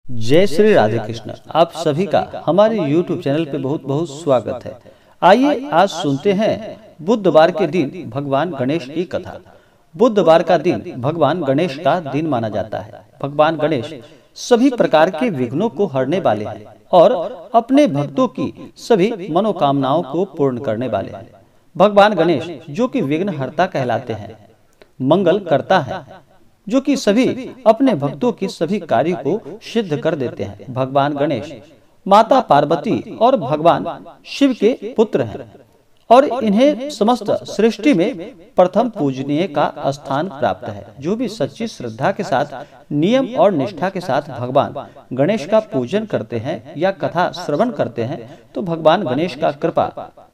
जय श्री राधे कृष्ण। आप सभी का हमारे YouTube चैनल पे बहुत बहुत स्वागत है। आइए आज सुनते हैं बुधवार के दिन भगवान गणेश की कथा। बुधवार का दिन भगवान गणेश का दिन माना जाता है। भगवान गणेश सभी प्रकार के विघ्नों को हरने वाले हैं और अपने भक्तों की सभी मनोकामनाओं को पूर्ण करने वाले हैं। भगवान गणेश जो कि विघ्नहर्ता कहलाते हैं, मंगल करता है, जो कि सभी अपने भक्तों की सभी कार्य को सिद्ध कर देते हैं। भगवान गणेश माता पार्वती और भगवान शिव के पुत्र हैं और इन्हें समस्त सृष्टि में प्रथम पूजनीय का स्थान प्राप्त है। जो भी सच्ची श्रद्धा के साथ, नियम और निष्ठा के साथ भगवान गणेश का पूजन करते हैं या कथा श्रवण करते हैं तो भगवान गणेश का कृपा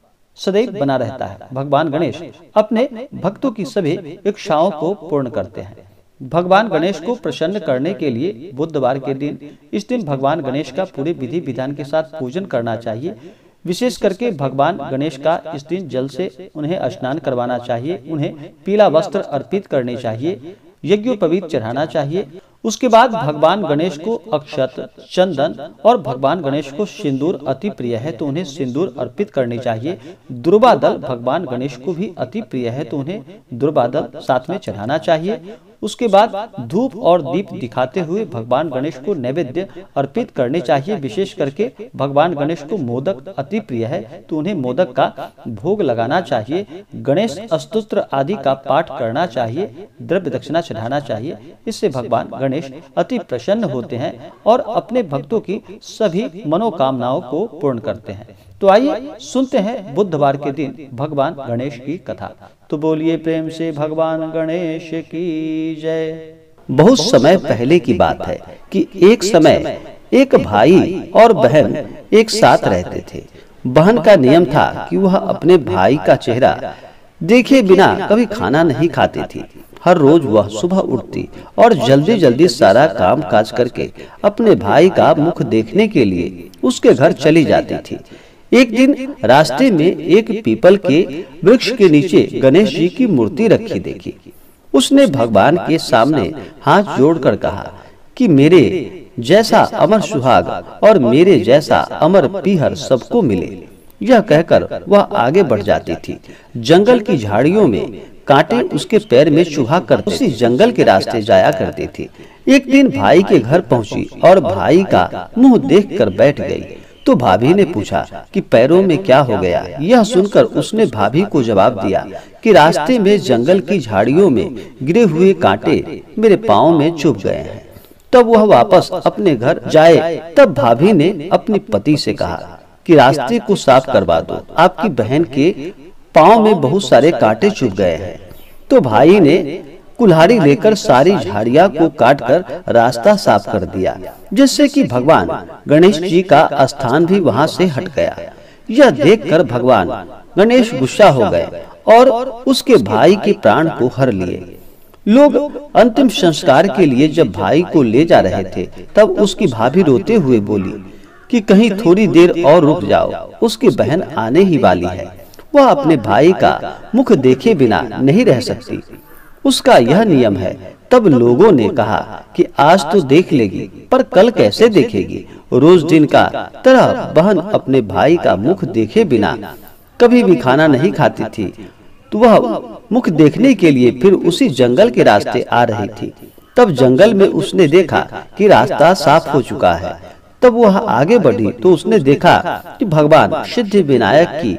सदैव बना रहता है। भगवान गणेश अपने भक्तों की सभी इच्छाओं को पूर्ण करते हैं। भगवान गणेश को प्रसन्न करने के लिए बुधवार के दिन इस दिन भगवान गणेश का पूरे विधि विधान के साथ पूजन करना चाहिए। विशेष करके भगवान गणेश का इस दिन जल से उन्हें स्नान करवाना चाहिए, उन्हें पीला वस्त्र अर्पित करने चाहिए, यज्ञोपवीत चढ़ाना चाहिए। उसके बाद भगवान गणेश को अक्षत, चंदन और भगवान गणेश को सिंदूर अति प्रिय है तो उन्हें सिंदूर अर्पित करनी चाहिए। दुर्वादल भगवान गणेश को भी अति प्रिय है तो उन्हें दुर्वादल साथ में चढ़ाना चाहिए। उसके बाद धूप और दीप दिखाते हुए भगवान गणेश को नैवेद्य अर्पित करने चाहिए। विशेष करके भगवान गणेश को मोदक अति प्रिय है तो उन्हें मोदक का भोग लगाना चाहिए। गणेश स्तोत्र आदि का पाठ करना चाहिए, द्रव्य दक्षिणा चढ़ाना चाहिए। इससे भगवान गणेश अति प्रसन्न होते हैं और अपने भक्तों की सभी मनोकामनाओं को पूर्ण करते हैं। तो आइए सुनते हैं बुधवार के दिन भगवान गणेश की कथा। तो बोलिए प्रेम से भगवान गणेश की जय। बहुत समय पहले की बात है कि एक समय एक भाई और बहन एक साथ रहते थे। बहन का नियम था कि वह अपने भाई का चेहरा देखे बिना कभी खाना नहीं खाती थी। हर रोज वह सुबह उठती और जल्दी जल्दी सारा काम काज करके अपने भाई का मुख देखने के लिए उसके घर चली जाती थी। एक दिन रास्ते में एक पीपल के वृक्ष के नीचे गणेश जी की मूर्ति रखी देखी। उसने भगवान के सामने हाथ जोड़कर कहा कि मेरे जैसा अमर सुहाग और मेरे जैसा अमर पीहर सबको मिले। यह कहकर वह आगे बढ़ जाती थी। जंगल की झाड़ियों में कांटे उसके पैर में चुभा कर उसी जंगल के रास्ते जाया करती थी। एक दिन भाई के घर पहुंची और भाई का मुंह देखकर बैठ गई तो भाभी ने पूछा कि पैरों में क्या हो गया। यह सुनकर उसने भाभी को जवाब दिया कि रास्ते में जंगल की झाड़ियों में गिरे हुए कांटे मेरे पाँव में चुभ गए हैं। तब वह वापस अपने घर जाए तब भाभी ने अपने पति से कहा कि रास्ते को साफ करवा दो, आपकी बहन के पाँव में बहुत सारे कांटे चुभ गए हैं। तो भाई ने कुल्हाड़ी लेकर सारी झाड़ियां को काटकर रास्ता साफ कर दिया, जिससे कि भगवान गणेश जी का स्थान भी वहां से हट गया। यह देखकर भगवान गणेश गुस्सा हो गए और उसके भाई के प्राण को हर लिए। लोग अंतिम संस्कार के लिए जब भाई को ले जा रहे थे तब उसकी भाभी रोते हुए बोली कि कहीं थोड़ी देर और रुक जाओ, उसकी बहन आने ही वाली है। वह अपने भाई का मुख देखे बिना नहीं रह सकती, उसका यह नियम है। तब लोगों ने कहा कि आज तो देख लेगी पर कल कैसे देखेगी। रोज दिन का तरह बहन अपने भाई का मुख देखे बिना कभी भी खाना नहीं खाती थी तो वह मुख देखने के लिए फिर उसी जंगल के रास्ते आ रही थी। तब जंगल में उसने देखा कि रास्ता साफ हो चुका है। तब वह आगे बढ़ी तो उसने देखा कि भगवान सिद्धि विनायक की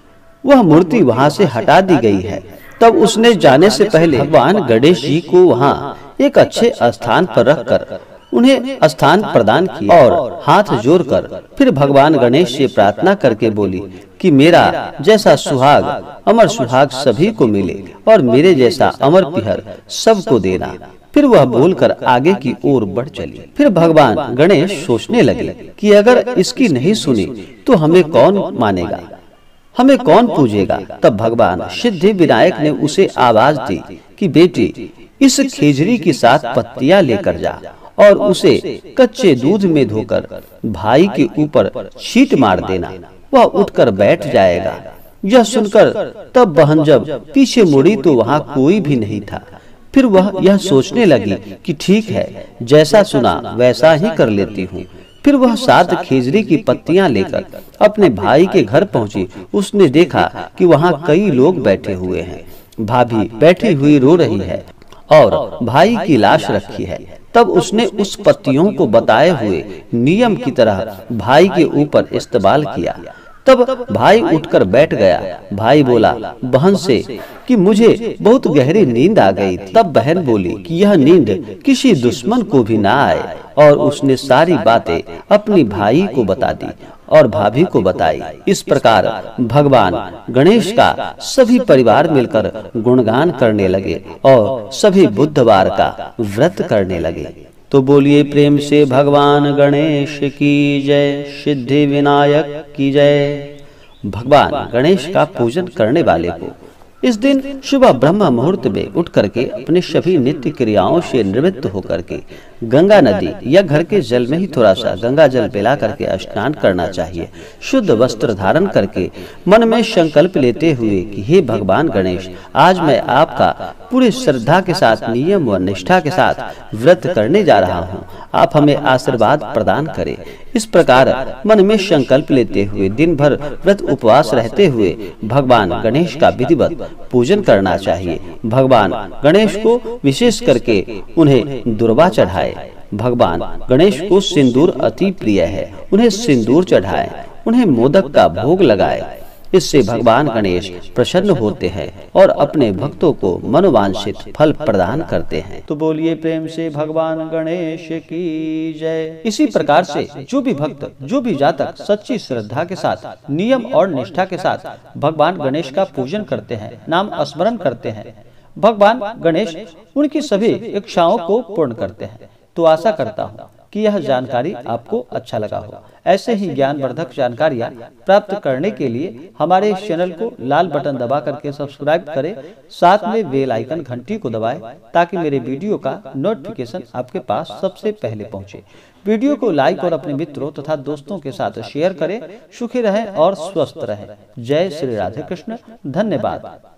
वह मूर्ति वहां से हटा दी गई है। तब उसने जाने से पहले भगवान गणेश जी को वहां एक अच्छे स्थान पर रखकर उन्हें स्थान प्रदान किया और हाथ जोड़कर फिर भगवान गणेश से प्रार्थना करके बोली कि मेरा जैसा सुहाग अमर सुहाग सभी को मिले और मेरे जैसा अमर पीहर सबको देना। फिर वह बोलकर आगे की ओर बढ़ चली। फिर भगवान गणेश सोचने लगे कि अगर इसकी नहीं सुनी तो हमें कौन मानेगा, हमें कौन पूजेगा। तब भगवान सिद्धि विनायक ने उसे आवाज दी कि बेटी इस खेजड़ी के साथ पत्तियां लेकर जा और उसे कच्चे दूध में धोकर भाई के ऊपर छींट मार देना, वह उठकर बैठ जाएगा। यह सुनकर तब बहन जब पीछे मुड़ी तो वहाँ कोई भी नहीं था। फिर वह यह सोचने लगी कि ठीक है, जैसा सुना वैसा ही कर लेती हूँ। फिर वह 7 खिजड़ी की पत्तियां लेकर अपने भाई के घर पहुंची। उसने देखा कि वहां कई लोग बैठे हुए हैं। भाभी बैठी हुई रो रही है और भाई की लाश रखी है। तब उसने उस पत्तियों को बताए हुए नियम की तरह भाई के ऊपर इस्तेमाल किया। तब भाई उठकर बैठ गया। भाई बोला बहन से कि मुझे बहुत गहरी नींद आ गई थी। तब बहन बोली कि यह नींद किसी दुश्मन को भी ना आए, और उसने सारी बातें अपनी भाई को बता दी और भाभी को बताई। इस प्रकार भगवान गणेश का सभी परिवार मिलकर गुणगान करने लगे और सभी बुधवार का व्रत करने लगे। तो बोलिए प्रेम से भगवान गणेश की जय, सिद्धि विनायक की जय। भगवान गणेश का पूजन करने वाले को इस दिन सुबह ब्रह्म मुहूर्त में उठ करके अपने सभी नित्य क्रियाओं से निवृत्त होकर के गंगा नदी या घर के जल में ही थोड़ा सा गंगा जल पिला करके स्नान करना चाहिए। शुद्ध वस्त्र धारण करके मन में संकल्प लेते हुए कि हे भगवान गणेश, आज मैं आपका पूरी श्रद्धा के साथ, नियम व निष्ठा के साथ व्रत करने जा रहा हूँ। आप हमें आशीर्वाद प्रदान करें। इस प्रकार मन में संकल्प लेते हुए दिन भर व्रत उपवास रहते हुए भगवान गणेश का विधिवत पूजन करना चाहिए। भगवान गणेश को विशेष करके उन्हें दुर्वा चढ़ाए। भगवान गणेश को सिंदूर अति प्रिय है, उन्हें सिंदूर चढ़ाएं, उन्हें मोदक का भोग लगाएं। इससे भगवान गणेश प्रसन्न होते हैं और अपने भक्तों को मनोवांछित फल प्रदान करते हैं। तो बोलिए प्रेम से भगवान गणेश की जय। इसी प्रकार से जो भी भक्त, जो भी जातक सच्ची श्रद्धा के साथ, नियम और निष्ठा के साथ भगवान गणेश का पूजन करते हैं, नाम स्मरण करते हैं, भगवान गणेश उनकी सभी इच्छाओं को पूर्ण करते हैं। तो आशा करता हूँ कि यह जानकारी आपको अच्छा लगा हो। ऐसे ही ज्ञानवर्धक जानकारियाँ प्राप्त करने के लिए हमारे इस चैनल को लाल बटन दबा करके सब्सक्राइब करें, साथ में बेल आइकन घंटी को दबाएं ताकि मेरे वीडियो का नोटिफिकेशन आपके पास सबसे पहले पहुंचे। वीडियो को लाइक और अपने मित्रों तथा दोस्तों के साथ शेयर करें। सुखी रहें और स्वस्थ रहें। जय श्री राधे कृष्ण। धन्यवाद।